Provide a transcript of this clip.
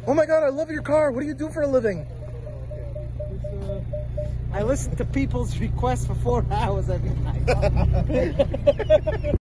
Oh my God, I love your car. What do you do for a living? I listen to people's requests for 4 hours every night.